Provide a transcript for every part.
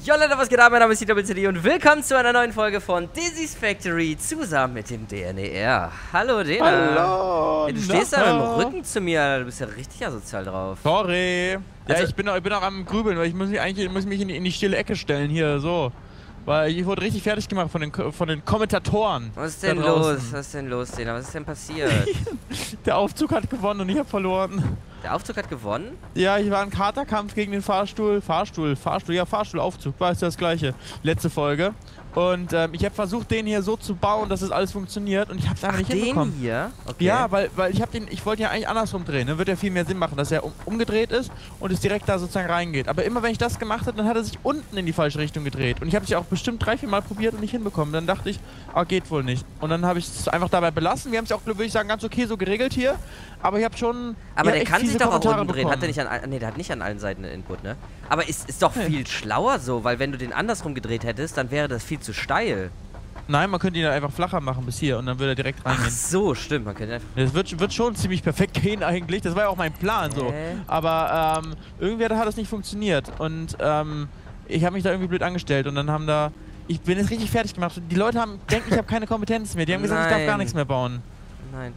Jo Leute, was geht ab? Mein Name ist CWCD und willkommen zu einer neuen Folge von Dizzy's Factory zusammen mit dem DNER. Hallo Dena. Hallo. Hey, du stehst da mit dem Rücken zu mir, Alter. Du bist ja richtig asozial drauf. Sorry. Also, ja, ich bin auch am Grübeln, weil ich muss mich in die stille Ecke stellen hier, so. Weil ich wurde richtig fertig gemacht von den Kommentatoren. Was ist denn los? Was ist denn los, Dena? Was ist denn passiert? Der Aufzug hat gewonnen und ich habe verloren. Der Aufzug hat gewonnen? Ja, ich war im Katerkampf gegen den Fahrstuhl, Aufzug, war es das gleiche. Letzte Folge. Und ich habe versucht, den hier so zu bauen, dass es alles funktioniert und ich habe es einfach nicht hinbekommen. Den hier? Okay. Ja, weil ich wollte ja eigentlich andersrum drehen, ne? Wird ja viel mehr Sinn machen, dass er umgedreht ist und es direkt da sozusagen reingeht. Aber immer wenn ich das gemacht habe, dann hat er sich unten in die falsche Richtung gedreht. Und ich habe es ja auch bestimmt 3-4 Mal probiert und nicht hinbekommen. Dann dachte ich, geht wohl nicht. Und dann habe ich es einfach dabei belassen. Wir haben es ja auch, würde ich sagen, ganz okay so geregelt hier. Aber ich habe schon... Aber der kann sich doch auch unten drehen. Bekommen. Hat der nicht der hat nicht an allen Seiten einen Input, ne? Aber ist doch viel schlauer so, weil wenn du den andersrum gedreht hättest, dann wäre das viel zu steil. Nein, man könnte ihn einfach flacher machen bis hier und dann würde er direkt reingehen. Ach so, stimmt. Man könnte einfach... Das wird schon ziemlich perfekt gehen eigentlich. Das war ja auch mein Plan so. Aber irgendwie hat das nicht funktioniert. Und ich habe mich da irgendwie blöd angestellt und dann haben da... Ich bin jetzt richtig fertig gemacht. Die Leute denken, ich habe keine Kompetenz mehr. Die haben gesagt, ich darf gar nichts mehr bauen. Nein.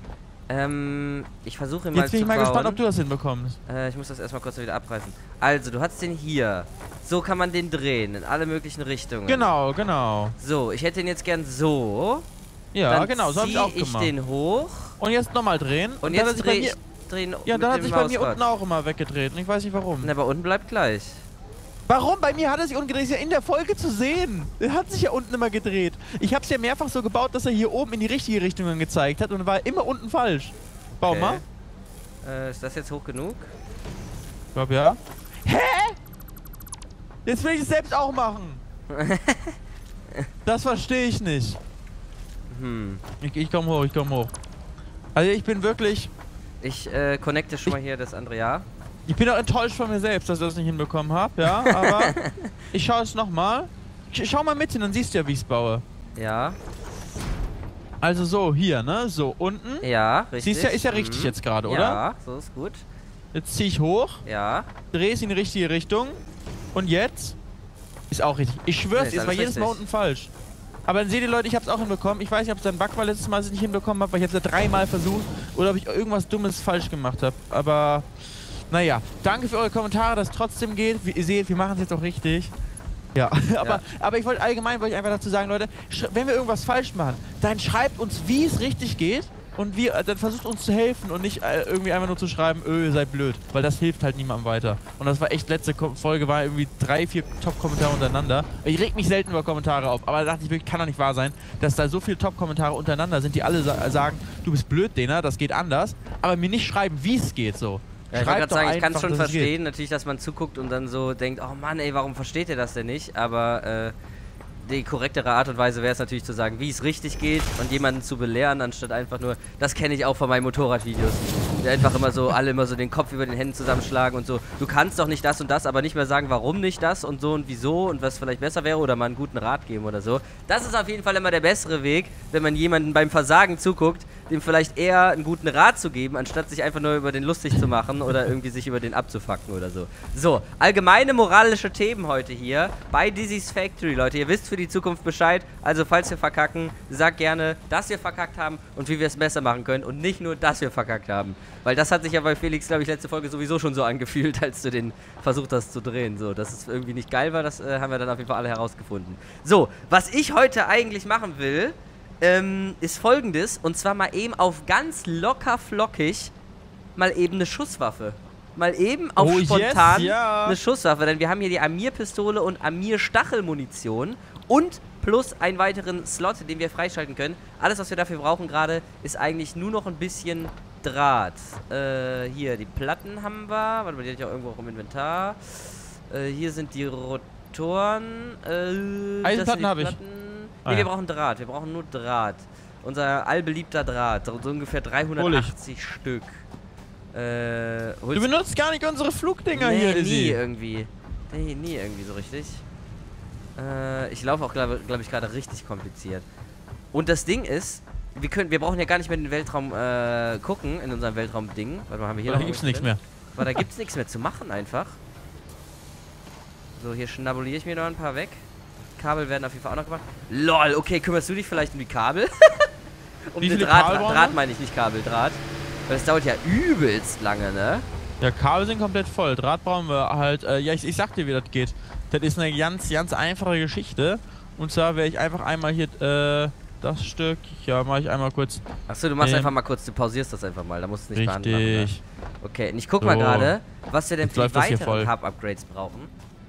Ich versuche mal zu Jetzt bin ich mal gespannt, ob du das hinbekommst. Ich muss das erstmal kurz wieder abreißen. Also, du hast den hier. So kann man den drehen, in alle möglichen Richtungen. Genau, genau. So, ich hätte den jetzt gern so. Ja, dann genau, so habe ich auch gemacht. Ziehe ich den hoch. Und jetzt nochmal drehen. Und jetzt drehe ich ihn. Ja, dann hat sich bei mir unten auch immer weggedreht. Und ich weiß nicht warum. Na, aber unten bleibt gleich. Warum? Bei mir hat er sich unten gedreht. Ist ja in der Folge zu sehen. Er hat sich ja unten immer gedreht. Ich habe es ja mehrfach so gebaut, dass er hier oben in die richtige Richtung angezeigt hat und war immer unten falsch. Bau mal. Ist das jetzt hoch genug? Ich glaube ja. Hä? Jetzt will ich es selbst auch machen. Das verstehe ich nicht. Ich komme hoch, Also ich bin wirklich... Ich connecte schon mal hier das andere, ja. Ich bin auch enttäuscht von mir selbst, dass ich das nicht hinbekommen habe, ja, aber ich schaue es nochmal. Schau mal mit hin, dann siehst du ja, wie ich es baue. Ja. Also so, hier, ne, so, unten. Ja, richtig. Siehst ja, ist ja richtig jetzt gerade, oder? Ja, so ist gut. Jetzt ziehe ich hoch. Ja. Drehe es in die richtige Richtung. Und jetzt ist auch richtig. Ich schwör's, es war jedes Mal unten falsch. Aber dann seht ihr, Leute, ich hab's auch hinbekommen. Ich weiß nicht, ob es ein Bug war letztes Mal, dass ich nicht hinbekommen habe, weil ich hab's ja 3-mal versucht. Oder ob ich irgendwas Dummes falsch gemacht habe. Aber... Naja, danke für eure Kommentare, dass es trotzdem geht. Wie ihr seht, wir machen es jetzt auch richtig. Ja, aber ich wollte einfach dazu sagen, Leute, wenn wir irgendwas falsch machen, dann schreibt uns, wie es richtig geht und dann versucht uns zu helfen und nicht irgendwie einfach nur zu schreiben, ihr seid blöd, weil das hilft halt niemandem weiter. Und das war echt, letzte Folge war irgendwie 3-4 Top-Kommentare untereinander. Ich reg mich selten über Kommentare auf, aber da dachte ich wirklich, kann doch nicht wahr sein, dass da so viele Top-Kommentare untereinander sind, die alle sagen, du bist blöd, Dena, das geht anders, aber mir nicht schreiben, wie es geht so. Ja, ich wollte gerade sagen, ich kann es schon verstehen, natürlich, dass man zuguckt und dann so denkt, oh Mann, ey, warum versteht ihr das denn nicht? Aber die korrektere Art und Weise wäre es natürlich zu sagen, wie es richtig geht und jemanden zu belehren, anstatt einfach nur, das kenne ich auch von meinen Motorradvideos, die einfach alle immer so den Kopf über den Händen zusammenschlagen und so, du kannst doch nicht das und das, aber nicht mehr sagen, warum nicht das und so und wieso und was vielleicht besser wäre oder mal einen guten Rat geben oder so. Das ist auf jeden Fall immer der bessere Weg, wenn man jemanden beim Versagen zuguckt, dem vielleicht eher einen guten Rat zu geben, anstatt sich einfach nur über den lustig zu machen oder irgendwie sich über den abzufacken oder so. So, allgemeine moralische Themen heute hier bei Dizzy's Factory, Leute. Ihr wisst für die Zukunft Bescheid, also falls wir verkacken, sagt gerne, dass wir verkackt haben und wie wir es besser machen können und nicht nur, dass wir verkackt haben. Weil das hat sich ja bei Felix, glaube ich, letzte Folge sowieso schon so angefühlt, als du den versucht hast zu drehen. So, dass es irgendwie nicht geil war, das haben wir dann auf jeden Fall alle herausgefunden. So, was ich heute eigentlich machen will, ist Folgendes, und zwar mal eben auf ganz locker flockig mal eben eine Schusswaffe. Mal eben auf spontan eine Schusswaffe, denn wir haben hier die Amir-Pistole und Amir-Stachelmunition und plus einen weiteren Slot, den wir freischalten können. Alles, was wir dafür brauchen gerade, ist eigentlich nur noch ein bisschen Draht. Hier, die Platten haben wir. Warte mal, die hatte ich auch irgendwo auch im Inventar. Hier sind die Rotoren. Eisenplatten habe ich. Ne, wir brauchen Draht. Wir brauchen nur Draht. Unser allbeliebter Draht. So ungefähr 380 Stück. Du benutzt gar nicht unsere Flugdinger hier, Izzy. Nie irgendwie. Nie irgendwie so richtig. Ich laufe auch, glaube ich, gerade richtig kompliziert. Und das Ding ist, wir brauchen ja gar nicht mehr in den Weltraum gucken, in unserem Weltraum-Ding. Warte mal, haben wir hier noch gibt's nichts mehr. Weil da gibt's nichts mehr zu machen einfach. So, hier schnabuliere ich mir noch ein paar weg. Kabel werden auf jeden Fall auch noch gemacht. LOL, okay, kümmerst du dich vielleicht um die Kabel? Um den Draht meine ich, nicht Kabel, Draht. Weil das dauert ja übelst lange, ne? Ja, Kabel sind komplett voll. Draht brauchen wir halt, ja, ich sag dir, wie das geht. Das ist eine ganz einfache Geschichte. Und zwar werde ich einfach einmal hier, das Stück, ja, mache ich einmal kurz. Achso, du machst einfach mal kurz, du pausierst das einfach mal, da musst du nicht behandeln. Richtig. Ne? Okay, und ich guck mal gerade, was wir denn für die weiteren Hub-Upgrades brauchen.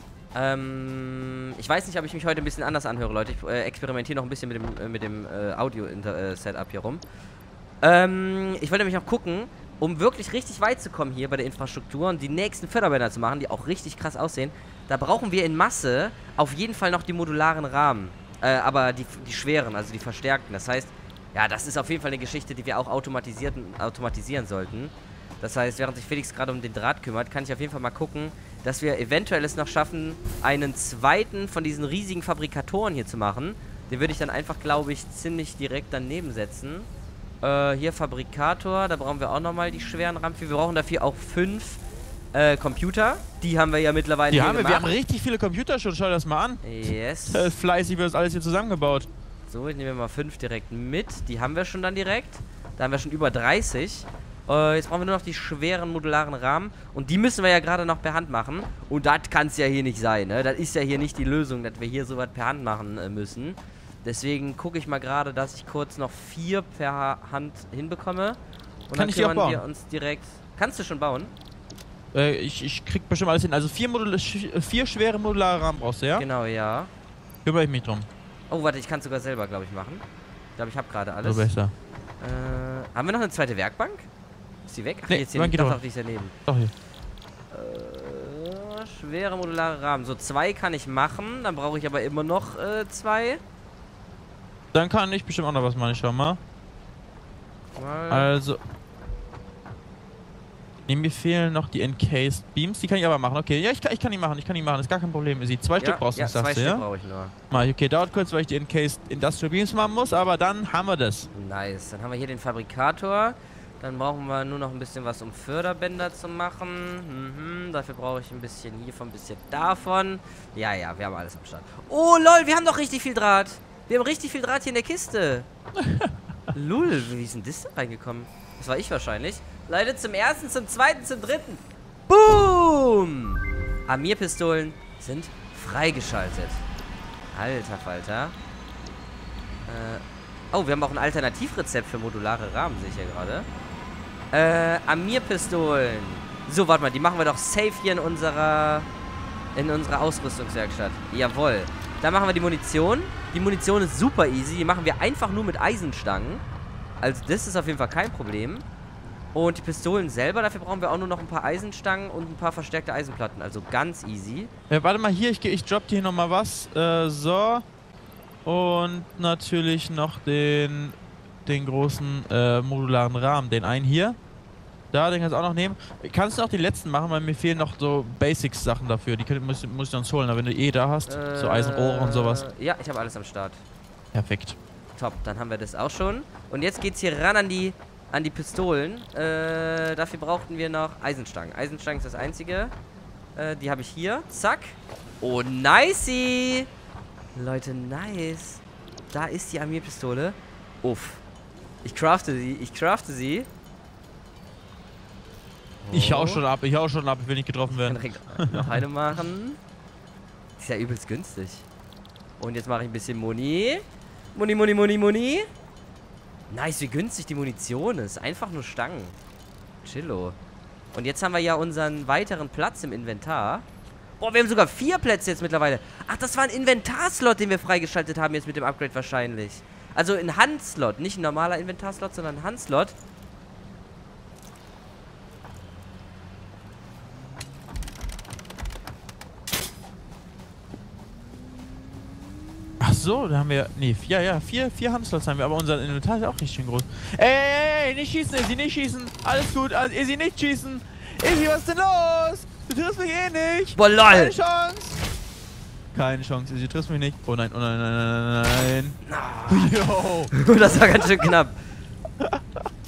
Ich weiß nicht, ob ich mich heute ein bisschen anders anhöre, Leute. Ich experimentiere noch ein bisschen mit dem Audio-Setup hier rum. Ich wollte nämlich noch gucken, um wirklich richtig weit zu kommen hier bei der Infrastruktur und die nächsten Förderbänder zu machen, die auch richtig krass aussehen. Da brauchen wir in Masse auf jeden Fall noch die modularen Rahmen. Aber die schweren, also die verstärkten. Das heißt, ja, das ist auf jeden Fall eine Geschichte, die wir auch automatisieren sollten. Das heißt, während sich Felix gerade um den Draht kümmert, kann ich auf jeden Fall mal gucken, dass wir eventuell es noch schaffen, einen zweiten von diesen riesigen Fabrikatoren hier zu machen. Den würde ich dann einfach, glaube ich, ziemlich direkt daneben setzen. Hier Fabrikator, da brauchen wir auch nochmal die schweren Rahmen. Wir brauchen dafür auch 5 Computer. Die haben wir ja mittlerweile wir haben richtig viele Computer schon, schau das mal an. Yes. Fleißig wird das alles hier zusammengebaut. So, ich nehme mal 5 direkt mit. Die haben wir schon dann direkt. Da haben wir schon über 30. Jetzt brauchen wir nur noch die schweren modularen Rahmen. Und die müssen wir ja gerade noch per Hand machen. Und das kann es ja hier nicht sein, ne? Das ist ja hier nicht die Lösung, dass wir hier sowas per Hand machen müssen. Deswegen gucke ich mal gerade, dass ich kurz noch 4 per Hand hinbekomme. Und kann dann kümmern wir uns direkt... Kannst du schon bauen? Ich krieg bestimmt alles hin. Also 4 schwere modulare Rahmen brauchst du, ja? Genau, ja. Kümmere ich mich drum. Oh, warte, ich kann es sogar selber, glaube ich, machen. Ich glaube, ich habe gerade alles. So besser. Haben wir noch eine zweite Werkbank? Ist die weg? Ach, nee, jetzt hier nicht. Doch, die ist daneben. Doch, hier. Schwere modulare Rahmen. So, 2 kann ich machen. Dann brauche ich aber immer noch 2. Dann kann ich bestimmt auch noch was machen. Schau mal. Also... mir fehlen noch die Encased Beams, die kann ich aber machen. Okay, ja, ich kann die machen, ist gar kein Problem. Sie 2 Stück brauchst du, sagst du, ja? 2 Stück brauche ich nur. Okay, dauert kurz, weil ich die Encased Industrial Beams machen muss, aber dann haben wir das. Nice, dann haben wir hier den Fabrikator. Dann brauchen wir nur noch ein bisschen was, um Förderbänder zu machen. Dafür brauche ich ein bisschen hiervon, ein bisschen davon. Ja, wir haben alles am Start. Oh, lol, wir haben doch richtig viel Draht. Wir haben richtig viel Draht hier in der Kiste. Lul, wie ist denn das da reingekommen? Das war ich wahrscheinlich. Leute, zum ersten, zum zweiten, zum dritten. Boom! Amir-Pistolen sind freigeschaltet. Alter Falter. Oh, wir haben auch ein Alternativrezept für modulare Rahmen, sehe ich hier gerade. Amir-Pistolen. So, warte mal, die machen wir doch safe hier in unserer Ausrüstungswerkstatt. Jawohl. Da machen wir die Munition. Die Munition ist super easy. Die machen wir einfach nur mit Eisenstangen. Also das ist auf jeden Fall kein Problem. Und die Pistolen selber, dafür brauchen wir auch nur noch ein paar Eisenstangen und ein paar verstärkte Eisenplatten. Also ganz easy. Ja, warte mal hier, ich droppe dir hier nochmal was. So. Und natürlich noch den großen modularen Rahmen. Den einen hier. Da, den kannst du auch noch nehmen. Kannst du auch die letzten machen, weil mir fehlen noch so Basics-Sachen dafür. Die muss ich uns holen, aber wenn du da hast. So Eisenrohre und sowas. Ja, ich habe alles am Start. Perfekt. Top, dann haben wir das auch schon. Und jetzt geht's hier ran an die Pistolen. Dafür brauchten wir noch Eisenstangen. Eisenstangen ist das einzige. Die habe ich hier. Zack. Oh, nicey. Leute, nice. Da ist die Armeepistole. Uff. Ich crafte sie. Oh. Ich hau schon ab, ich will nicht getroffen werden. Ich kann direkt noch eine machen. Ist ja übelst günstig. Und jetzt mache ich ein bisschen Muni. Muni. Nice, wie günstig die Munition ist. Einfach nur Stangen. Chillo. Und jetzt haben wir ja unseren weiteren Platz im Inventar. Boah, wir haben sogar 4 Plätze jetzt mittlerweile. Ach, das war ein Inventarslot, den wir freigeschaltet haben jetzt mit dem Upgrade wahrscheinlich. Also ein Handslot. Nicht ein normaler Inventarslot, sondern ein Handslot. Ach so, da haben wir... Nee, 4 Handslots haben wir, aber unser Inventar ist auch nicht schön groß. Ey, nicht schießen, Izzy, nicht schießen. Alles gut, Izzy, nicht schießen. Izzy, was ist denn los? Du triffst mich eh nicht. Boah, lol. Keine Chance. Keine Chance, Izzy, du triffst mich nicht. Oh nein, nein. Yo. Das war ganz schön knapp.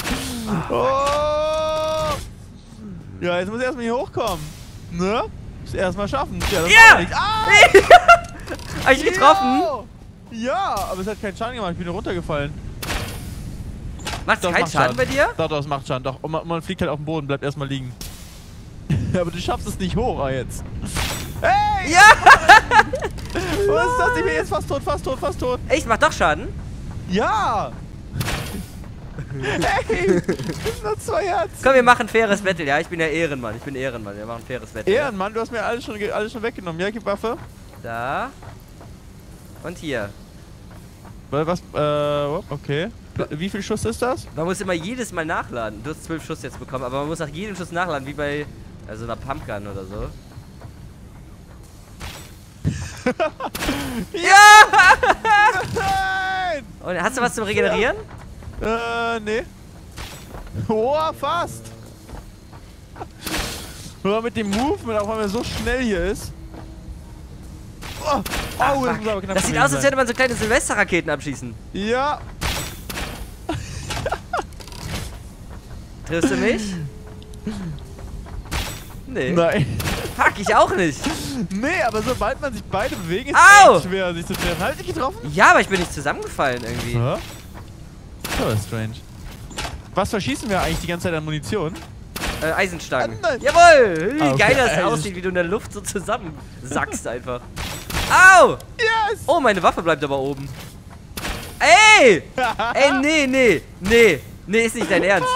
Oh. Ja, jetzt muss ich erstmal hier hochkommen. Ne? erstmal schaffen. Ja! Hab ich getroffen? Ja, aber es hat keinen Schaden gemacht. Ich bin nur runtergefallen. Macht's keinen Schaden bei dir? Doch, es macht Schaden. Doch, und man fliegt halt auf den Boden, bleibt erstmal liegen. Aber du schaffst es nicht hoch jetzt. Hey! Ja! Was ist das? Ich bin jetzt fast tot. Echt? Macht doch Schaden? Ja! Hey! Das sind nur 2 Herzen. Komm, wir machen faires Battle. Ja, ich bin ja Ehrenmann. Wir machen faires Battle. Ehrenmann, du hast mir alles schon weggenommen. Ja, gib Waffe. Da. Und hier. Was? Okay. Wie viel Schuss ist das? Man muss immer jedes Mal nachladen. Du hast 12 Schuss jetzt bekommen, aber man muss nach jedem Schuss nachladen, wie bei so einer Pumpgun oder so. Ja! Nein! Und hast du was zum Regenerieren? Nee. Oh, fast. Nur mit dem Movement, auch wenn er so schnell hier ist. Oh, Ach, das muss aber knapp das sieht aus, als würde man so kleine Silvesterraketen abschießen. Ja. Triffst du mich? Nee. Nein. Fuck, ich auch nicht. Nee, aber sobald man sich beide bewegen, ist Au! es echt schwer, sich zu treffen. Halt dich getroffen? Ja, aber ich bin nicht zusammengefallen irgendwie. Hä? Das ist strange. Was verschießen wir eigentlich die ganze Zeit an Munition? Eisenstangen. Nein. Jawohl! Wie Okay, geil das Eisen. aussieht, wie du in der Luft so zusammensackst einfach. Au! Yes! Oh, meine Waffe bleibt aber oben. Ey! Ey, nee, ist nicht dein Ernst.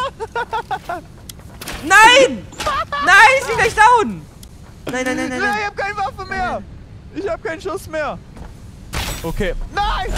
Nein! Nein, ich bin gleich down! Nein. Ich hab keine Waffe mehr! Ich hab keinen Schuss mehr! Okay. Nein!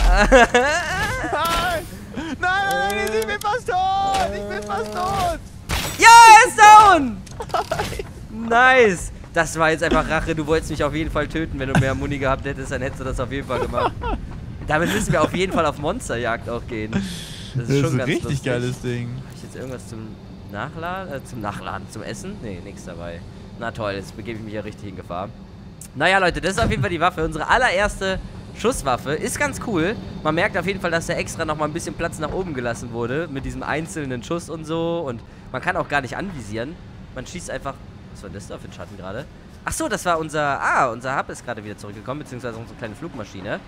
Nein! Ich bin fast tot! Ja, er ist down! Nice! Das war jetzt einfach Rache. Du wolltest mich auf jeden Fall töten. Wenn du mehr Muni gehabt hättest, dann hättest du das auf jeden Fall gemacht. Damit müssen wir auf jeden Fall auf Monsterjagd auch gehen. Das ist schon ein ganz richtig lustig. geiles Ding. Hab ich jetzt irgendwas zum Nachladen? Zum Essen? Nee, nichts dabei. Na toll, jetzt begebe ich mich ja richtig in Gefahr. Naja, Leute, das ist auf jeden Fall die Waffe. Unsere allererste Schusswaffe. Ist ganz cool. Man merkt auf jeden Fall, dass da extra nochmal ein bisschen Platz nach oben gelassen wurde. Mit diesem einzelnen Schuss und so. Und man kann auch gar nicht anvisieren. Man schießt einfach... Was war das da für ein Schatten gerade? Ach so, das war unser... unser Hub ist gerade wieder zurückgekommen. Beziehungsweise unsere kleine Flugmaschine.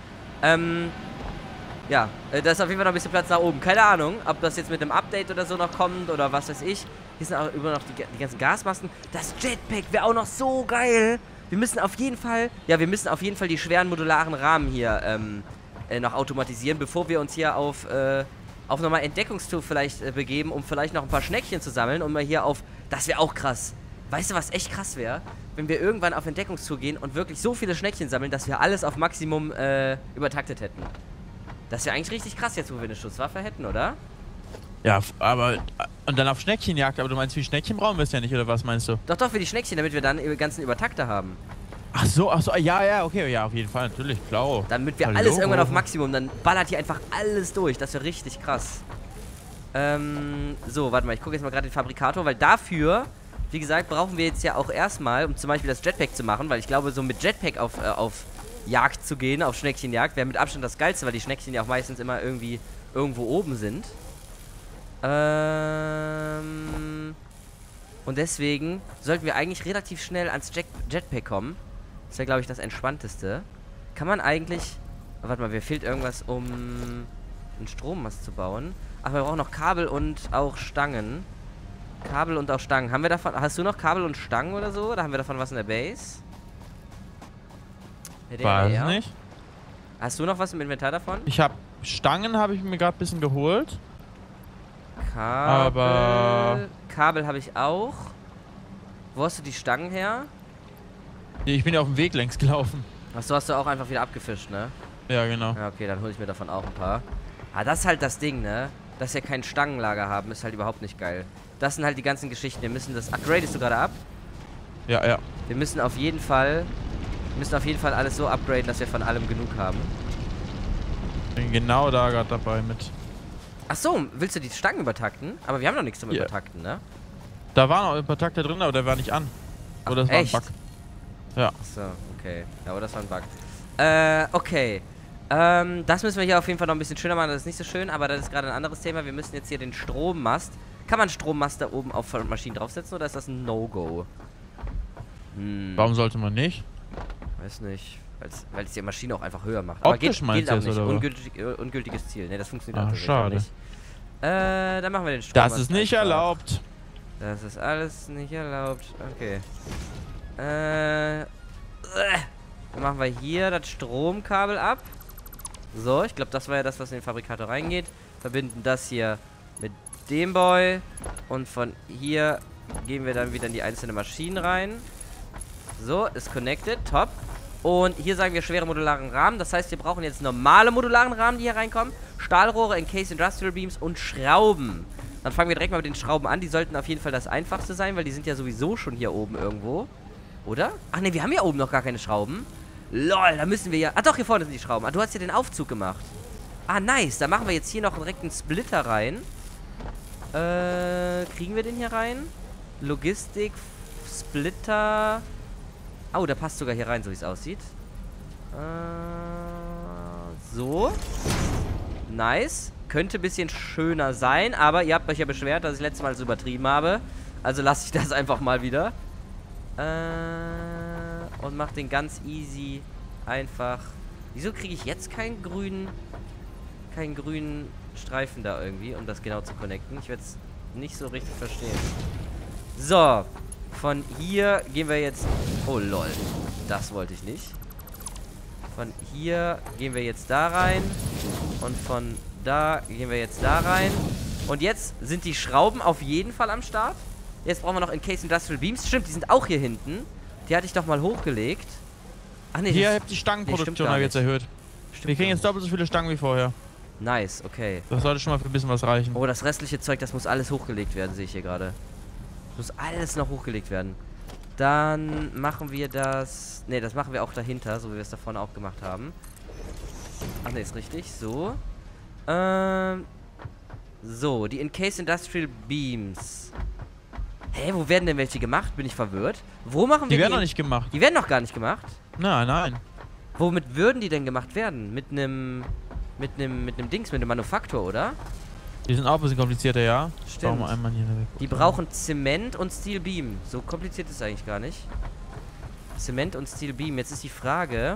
Ja, da ist auf jeden Fall noch ein bisschen Platz nach oben. Keine Ahnung, ob das jetzt mit einem Update oder so noch kommt oder was weiß ich. Hier sind auch immer noch die ganzen Gasmasken. Das Jetpack wäre auch noch so geil. Wir müssen auf jeden Fall... Ja, wir müssen auf jeden Fall die schweren modularen Rahmen hier noch automatisieren, bevor wir uns hier auf nochmal Entdeckungstour vielleicht begeben, um vielleicht noch ein paar Schneckchen zu sammeln und mal hier auf... Das wäre auch krass. Weißt du, was echt krass wäre? Wenn wir irgendwann auf Entdeckungstour gehen und wirklich so viele Schneckchen sammeln, dass wir alles auf Maximum übertaktet hätten. Das wäre eigentlich richtig krass jetzt, wo wir eine Schusswaffe hätten, oder? Ja, aber... Und dann auf Schneckchenjagd, aber du meinst, wie Schneckchen brauchen wir es ja nicht, oder was meinst du? Doch, für die Schneckchen, damit wir dann die ganzen Übertakte haben. Ach so, ja, okay, ja, auf jeden Fall, natürlich, klar. Damit wir alles irgendwann auf Maximum, dann ballert hier einfach alles durch, das wäre richtig krass. So, warte mal, ich gucke jetzt mal gerade den Fabrikator, weil dafür, wie gesagt, brauchen wir jetzt ja auch erstmal, um zum Beispiel das Jetpack zu machen, weil ich glaube, so mit Jetpack auf Jagd zu gehen, auf Schneckchenjagd, wäre mit Abstand das Geilste, weil die Schneckchen ja auch meistens immer irgendwie irgendwo oben sind. Und deswegen sollten wir eigentlich relativ schnell ans Jetpack kommen. Das wäre, glaube ich, das Entspannteste. Kann man eigentlich... Warte mal, mir fehlt irgendwas, um einen Strommast zu bauen. Ach, wir brauchen noch Kabel und auch Stangen. Kabel und auch Stangen. Haben wir davon... Hast du noch Kabel und Stangen oder so? Oder haben wir davon was in der Base? Weiß nicht. Hast du noch was im Inventar davon? Ich habe Stangen, habe ich mir gerade ein bisschen geholt. Kabel habe ich auch. Wo hast du die Stangen her? Ich bin ja auf dem Weg längs gelaufen. Achso, hast du auch einfach wieder abgefischt, ne? Ja, genau. Ja, okay, dann hole ich mir davon auch ein paar. Ah, das ist halt das Ding, ne? Dass wir kein Stangenlager haben, ist halt überhaupt nicht geil. Das sind halt die ganzen Geschichten. Wir müssen das... Upgradest du gerade ab? Ja. Wir müssen auf jeden Fall alles so upgraden, dass wir von allem genug haben. Bin genau da gerade dabei mit. Ach so, willst du die Stangen übertakten? Aber wir haben noch nichts zum Übertakten, ne? Da war noch ein paar Takte drin, aber der war nicht an. Oder das war ein Bug. Ja. Achso, okay. Ja, aber das war ein Bug. Okay. Das müssen wir hier auf jeden Fall noch ein bisschen schöner machen. Das ist nicht so schön, aber das ist gerade ein anderes Thema. Wir müssen jetzt hier den Strommast... Kann man Strommast da oben auf Maschinen draufsetzen oder ist das ein No-Go? Warum sollte man nicht? Weiß nicht. Weil es die Maschine auch einfach höher macht. Aber gilt auch nicht. Ungültiges Ziel. Ne, das funktioniert auch schade. nicht. Dann machen wir den Strom. Das ist nicht erlaubt. Das ist alles nicht erlaubt. Okay. Dann machen wir hier das Stromkabel ab. So, ich glaube, das war ja das, was in den Fabrikator reingeht. Verbinden das hier mit dem Boy. Und von hier gehen wir dann wieder in die einzelnen Maschinen rein. So, ist connected. Top. Und hier sagen wir schwere modularen Rahmen. Das heißt, wir brauchen jetzt normale modularen Rahmen, die hier reinkommen. Stahlrohre, Encased Industrial Beams und Schrauben. Dann fangen wir direkt mal mit den Schrauben an. Die sollten auf jeden Fall das einfachste sein, weil die sind ja sowieso schon hier oben irgendwo. Oder? Ach ne, wir haben ja oben noch gar keine Schrauben. Lol, da müssen wir ja... Ah doch, hier vorne sind die Schrauben. Ah, du hast ja den Aufzug gemacht. Ah, nice. Da machen wir jetzt hier noch direkt einen Splitter rein. Kriegen wir den hier rein? Logistik, Splitter... Oh, der passt sogar hier rein, so wie es aussieht. So. Nice. Könnte ein bisschen schöner sein, aber ihr habt euch ja beschwert, dass ich letztes Mal so übertrieben habe. Also lasse ich das einfach mal wieder. Und mach den ganz easy einfach. Wieso kriege ich jetzt keinen grünen Streifen da irgendwie, um das genau zu connecten? Ich werde es nicht so richtig verstehen. So. Von hier gehen wir jetzt... Oh, lol. Das wollte ich nicht. Von hier gehen wir jetzt da rein. Und von da gehen wir jetzt da rein. Und jetzt sind die Schrauben auf jeden Fall am Start. Jetzt brauchen wir noch Encased Industrial Beams. Stimmt, die sind auch hier hinten. Die hatte ich doch mal hochgelegt. Ach nee. Hier habt die Stangenproduktion jetzt erhöht. Wir kriegen jetzt doppelt so viele Stangen wie vorher. Nice, okay. Das sollte schon mal für ein bisschen was reichen. Oh, das restliche Zeug, das muss alles hochgelegt werden, sehe ich hier gerade. Muss alles noch hochgelegt werden. Dann machen wir das... Ne, das machen wir auch dahinter, so wie wir es da vorne auch gemacht haben. Ach ne, ist richtig. So. So, die Encased Industrial Beams. Hä, wo werden denn welche gemacht? Bin ich verwirrt. Wo machen wir die? Die werden noch nicht gemacht. Die werden noch gar nicht gemacht? Nein, nein. Womit würden die denn gemacht werden? Mit einem Dings, mit einem Manufaktur, oder? Die sind auch ein bisschen komplizierter, ja. Stimmt. Wir einmal hier weg. Die brauchen Zement und Steel Beam. So kompliziert ist es eigentlich gar nicht. Zement und Steel Beam. Jetzt ist die Frage.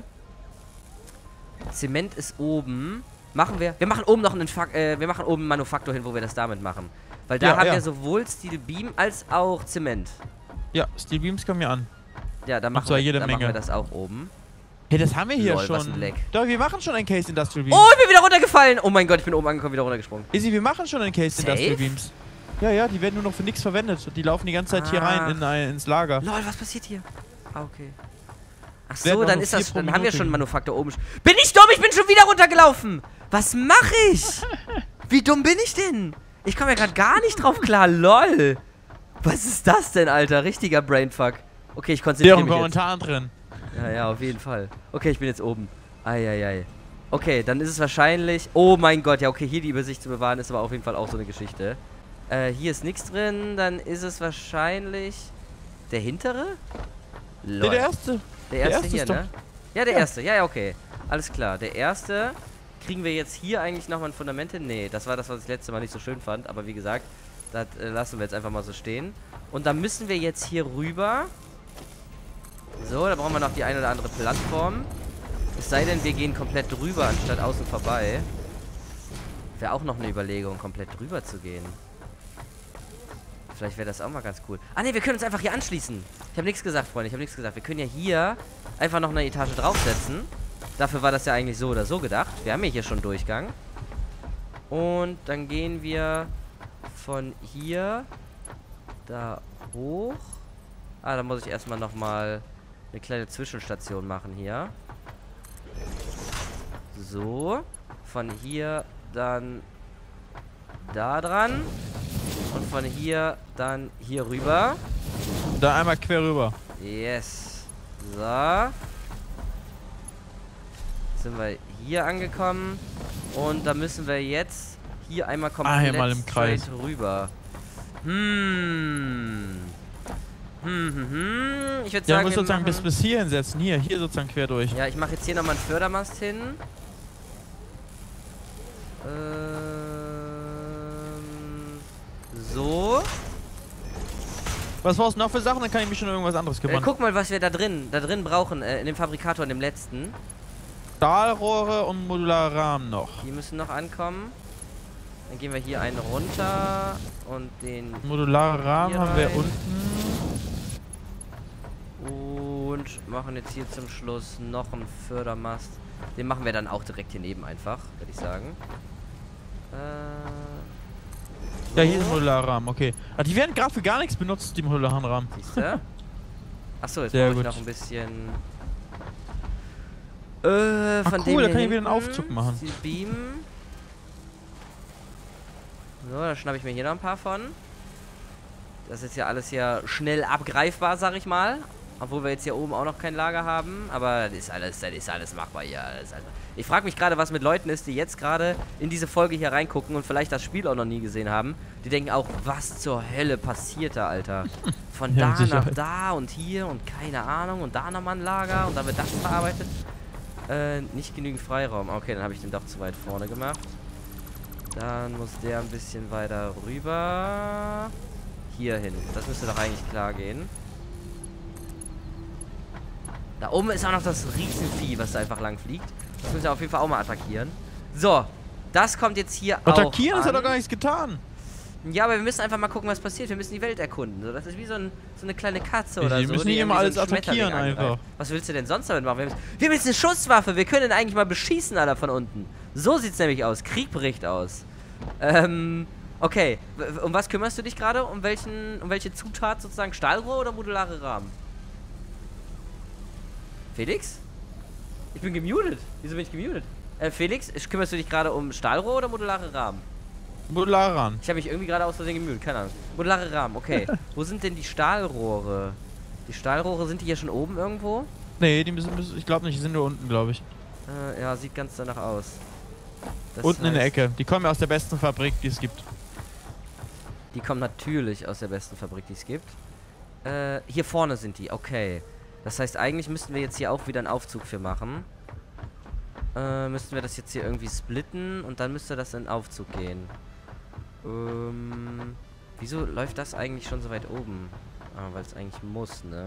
Zement ist oben. Wir machen oben noch einen Manufaktur hin, wo wir das damit machen. Weil da haben wir sowohl Steel Beam als auch Zement. Ja, Steel Beams kommen ja an. Ja, da machen wir das auch oben. Hey, das haben wir hier schon. Was ein Leck. Doch, wir machen schon Encased Industrial Beams. Oh, ich bin wieder runtergefallen. Oh mein Gott, ich bin oben angekommen, wieder runtergesprungen. Izzy, wir machen schon Encased Industrial Beams. Ja, ja, die werden nur noch für nichts verwendet. Und die laufen die ganze Zeit hier rein ins Lager. Lol, was passiert hier? Ah, okay. Ach so, dann haben wir schon einen Manufaktur oben. Bin ich dumm? Ich bin schon wieder runtergelaufen. Was mache ich? Wie dumm bin ich denn? Ich komme ja gerade gar nicht drauf klar. Lol. Was ist das denn, Alter? Richtiger Brainfuck. Okay, ich konzentriere mich Kommentaren drin. Ja, ja, auf jeden Fall. Okay, ich bin jetzt oben. Eieiei. Okay, dann ist es wahrscheinlich... Oh mein Gott, ja, okay, hier die Übersicht zu bewahren, ist aber auf jeden Fall auch so eine Geschichte. Hier ist nichts drin, dann ist es wahrscheinlich... Der hintere? Lol. Der erste. Der erste hier, ne? Ja, der erste. Ja, ja, okay. Alles klar. Der erste... Kriegen wir jetzt hier eigentlich nochmal ein Fundament hin? Nee, das war das, was ich letztes Mal nicht so schön fand. Aber wie gesagt, das lassen wir jetzt einfach mal so stehen. Und dann müssen wir jetzt hier rüber... So, da brauchen wir noch die eine oder andere Plattform. Es sei denn, wir gehen komplett drüber, anstatt außen vorbei. Wäre auch noch eine Überlegung, komplett drüber zu gehen. Vielleicht wäre das auch mal ganz cool. Ah ne, wir können uns einfach hier anschließen. Ich habe nichts gesagt, Freunde, ich habe nichts gesagt. Wir können ja hier einfach noch eine Etage draufsetzen. Dafür war das ja eigentlich so oder so gedacht. Wir haben ja hier schon Durchgang. Und dann gehen wir von hier da hoch. Ah, da muss ich erstmal nochmal eine kleine Zwischenstation machen hier. So. Von hier dann da dran. Und von hier dann hier rüber. Da einmal quer rüber. Yes. So. Sind wir hier angekommen. Und da müssen wir jetzt hier einmal komplett im Kreis rüber. Ich würde sagen, ja, du musst sozusagen bis hierhin setzen. Hier sozusagen quer durch. Ja, ich mache jetzt hier nochmal einen Fördermast hin. So. Was brauchst du noch für Sachen? Dann kann ich mich schon um irgendwas anderes kümmern. Guck mal, was wir da drin brauchen, in dem Fabrikator, in dem letzten. Stahlrohre und modulare Rahmen noch. Die müssen noch ankommen. Dann gehen wir hier einen runter und den... Modulare Rahmen haben wir unten. Und machen jetzt hier zum Schluss noch einen Fördermast. Den machen wir dann auch direkt hier neben einfach, würde ich sagen. So. Ja, hier ist ein modularer Rahmen, okay. Ah, die werden gerade für gar nichts benutzt, die modularen Rahmen. Siehst du? Achso, jetzt brauche ich noch ein bisschen... von cool, da kann ich wieder einen Aufzug machen. Die Beam. So, da schnappe ich mir hier noch ein paar von. Das ist ja alles hier schnell abgreifbar, sag ich mal. Obwohl wir jetzt hier oben auch noch kein Lager haben. Aber das ist alles machbar hier. Ich frage mich gerade, was mit Leuten ist, die jetzt gerade in diese Folge hier reingucken und vielleicht das Spiel auch noch nie gesehen haben. Die denken auch, was zur Hölle passiert da, Alter? Von da nach da und hier und keine Ahnung. Und da nochmal ein Lager und dann wird das verarbeitet. Nicht genügend Freiraum. Okay, dann habe ich den doch zu weit vorne gemacht. Dann muss der ein bisschen weiter rüber. Hier hin. Das müsste doch eigentlich klar gehen. Da oben ist auch noch das Riesenvieh, was da einfach lang fliegt. Das müssen wir auf jeden Fall auch mal attackieren. So, das kommt jetzt hier auch attackieren ist ja doch gar nichts getan. Ja, aber wir müssen einfach mal gucken, was passiert. Wir müssen die Welt erkunden. So, das ist wie so eine kleine Katze oder so. Wir müssen nicht immer alles attackieren einfach. Was willst du denn sonst damit machen? Wir haben jetzt eine Schusswaffe. Wir können eigentlich mal beschießen, Alter, von unten. So sieht's nämlich aus. Krieg bricht aus. Okay. Um was kümmerst du dich gerade? Um welche Zutat sozusagen? Stahlrohr oder modulare Rahmen? Felix? Ich bin gemutet. Wieso bin ich gemutet? Felix, kümmerst du dich gerade um Stahlrohr oder modulare Rahmen? Modulare Rahmen. Ich habe mich irgendwie gerade aus Versehen gemutet, keine Ahnung. Modulare Rahmen, okay. Wo sind denn die Stahlrohre? Die Stahlrohre, sind die hier schon oben irgendwo? Nee, die müssen ich glaube nicht, die sind nur unten, glaube ich. Ja, sieht ganz danach aus. Das unten in der Ecke. Die kommen aus der besten Fabrik, die es gibt. Die kommen natürlich aus der besten Fabrik, die es gibt. Hier vorne sind die, okay. Das heißt, eigentlich müssten wir jetzt hier auch wieder einen Aufzug für machen. Müssten wir das jetzt hier irgendwie splitten und dann müsste das in den Aufzug gehen. Wieso läuft das eigentlich schon so weit oben? Weil es eigentlich muss, ne?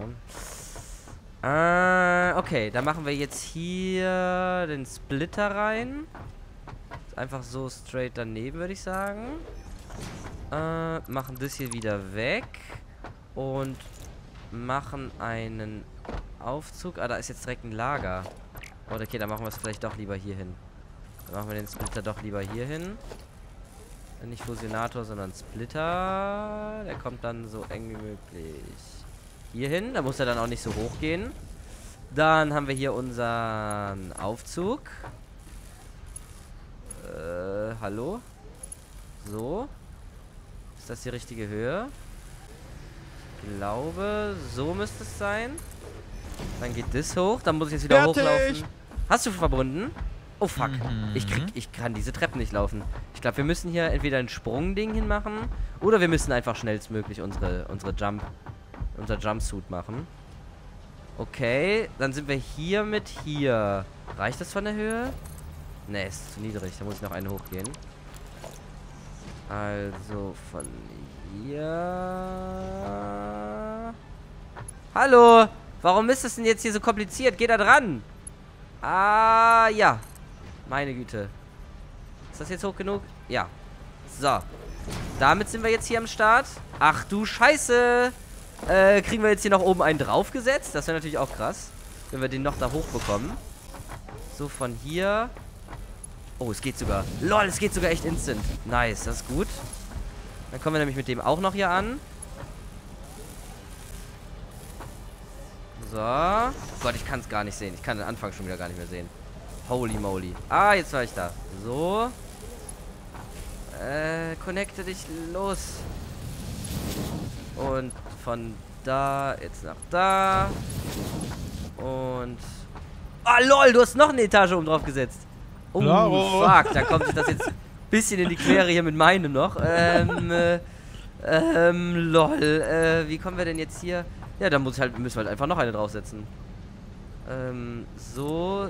Okay, dann machen wir jetzt hier den Splitter rein. Einfach so straight daneben, würde ich sagen. Machen das hier wieder weg. Und machen einen Aufzug. Ah, da ist jetzt direkt ein Lager. Oh, okay, dann machen wir es vielleicht doch lieber hier hin. Dann machen wir den Splitter doch lieber hier hin. Nicht Fusionator, sondern Splitter. Der kommt dann so eng wie möglich hier hin. Da muss er dann auch nicht so hoch gehen. Dann haben wir hier unseren Aufzug. Hallo? So. Ist das die richtige Höhe? Ich glaube, so müsste es sein. Dann geht das hoch. Dann muss ich jetzt wieder hochlaufen. Hast du verbunden? Oh, fuck. Ich kann diese Treppen nicht laufen. Ich glaube, wir müssen hier entweder ein Sprungding hinmachen oder wir müssen einfach schnellstmöglich unser Jumpsuit machen. Okay, dann sind wir hier mit hier. Reicht das von der Höhe? Ne, ist zu niedrig. Da muss ich noch eine hochgehen. Also von hier. Hallo! Warum ist das denn jetzt hier so kompliziert? Geh da dran! Ah, ja. Meine Güte. Ist das jetzt hoch genug? Ja. So. Damit sind wir jetzt hier am Start. Ach du Scheiße! Kriegen wir jetzt hier noch oben einen draufgesetzt? Das wäre natürlich auch krass. Wenn wir den noch da hoch bekommen. So, von hier. Oh, es geht sogar. Lol, es geht sogar echt instant. Nice, das ist gut. Dann kommen wir nämlich mit dem auch noch hier an. So. Gott, ich kann es gar nicht sehen. Ich kann den Anfang schon wieder gar nicht mehr sehen. Holy moly. Ah, jetzt war ich da. So. Connecte dich. Los. Und von da jetzt nach da. Und... Ah, lol, du hast noch eine Etage oben drauf gesetzt. Oh, fuck. Da kommt sich das jetzt ein bisschen in die Quere hier mit meinem noch. Lol. Wie kommen wir denn jetzt hier... Ja, dann müssen wir halt einfach noch eine draufsetzen. So.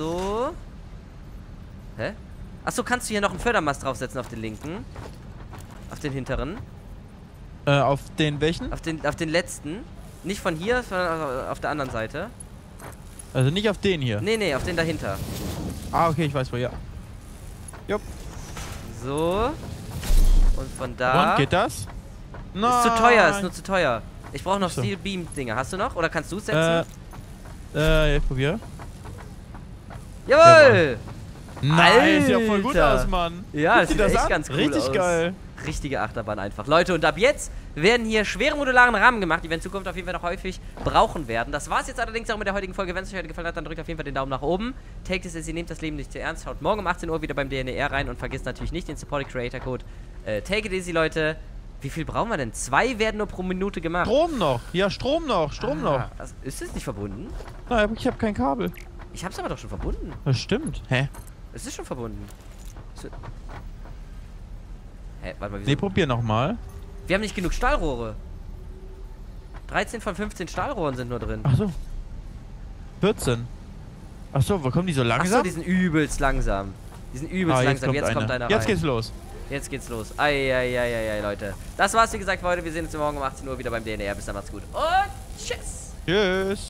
Hä? Achso, kannst du hier noch einen Fördermast draufsetzen auf den linken? Auf den hinteren? Auf den welchen? Auf den letzten. Nicht von hier, sondern auf der anderen Seite. Also nicht auf den hier? Nee, auf den dahinter. Ah, okay, ich weiß wo, ja. Jupp. So. Und von da... Und, geht das? Nein. Ist zu teuer, ist nur zu teuer. Ich brauche noch Steel Beam Dinger. Hast du noch? Oder kannst du es setzen? Ich probiere. Jawohl! Nein, sieht ja voll gut aus, Mann. Ja, das sieht echt ganz cool aus. Richtig geil. Richtige Achterbahn einfach. Leute, und ab jetzt werden hier schwere modularen Rahmen gemacht, die wir in Zukunft auf jeden Fall noch häufig brauchen werden. Das war's jetzt allerdings auch mit der heutigen Folge. Wenn es euch heute gefallen hat, dann drückt auf jeden Fall den Daumen nach oben. Take this as ihr nehmt das Leben nicht zu ernst. Schaut morgen um 18 Uhr wieder beim DNR rein und vergisst natürlich nicht den Supported Creator Code. Take it easy, Leute. Wie viel brauchen wir denn? 2 werden nur pro Minute gemacht. Strom noch. Ja, Strom noch. Also, ist das nicht verbunden? Nein, ich habe kein Kabel. Ich hab's aber doch schon verbunden. Das stimmt. Hä? Es ist schon verbunden. Hä, warte mal, wieso? Nee, probier nochmal. Wir haben nicht genug Stahlrohre. 13 von 15 Stahlrohren sind nur drin. Ach so. 14. Ach so, wo kommen die so langsam? Ach so, die sind übelst langsam. Langsam. Jetzt kommt einer rein. Jetzt geht's los. Jetzt geht's los. Eieieiei, Leute. Das war's, wie gesagt, für heute. Wir sehen uns morgen um 18 Uhr wieder beim DNR. Bis dann, macht's gut. Und tschüss. Tschüss.